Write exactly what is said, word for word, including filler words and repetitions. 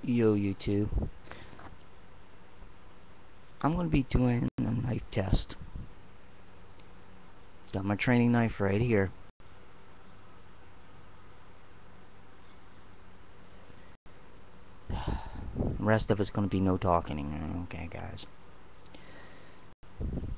Yo, YouTube. I'm going to be doing a knife test. Got my training knife right here. The rest of it's going to be no talking. Okay, guys.